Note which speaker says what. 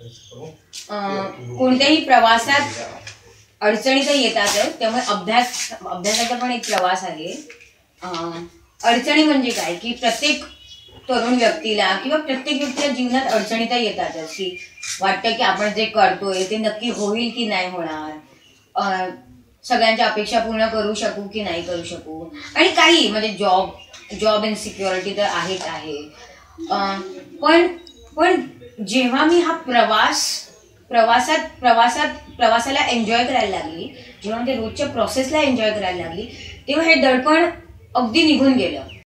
Speaker 1: कोणत्याही प्रवासात अडचणी तर येतातच, त्यामुळे अभ्यासाचा पण एक प्रवास आहे. अडचणी म्हणजे काय की प्रत्येक तरुण व्यक्तीला किंवा प्रत्येक व्यक्तीच्या जीवनात अडचणी तर येतातच, की वाटतं की आपण जे करतोय ते नक्की होईल की नाही होणार, सगळ्यांच्या अपेक्षा पूर्ण करू शकू की नाही करू शकू, आणि काही म्हणजे जॉब इनसिक्युरिटी तर आहेच आहे. पण जेव्हा मी हा प्रवासाला एन्जॉय करायला लागली, जेव्हा ते रोजच्या प्रोसेसला एन्जॉय करायला लागली, तेव्हा हे दडपण अगदी निघून गेलं.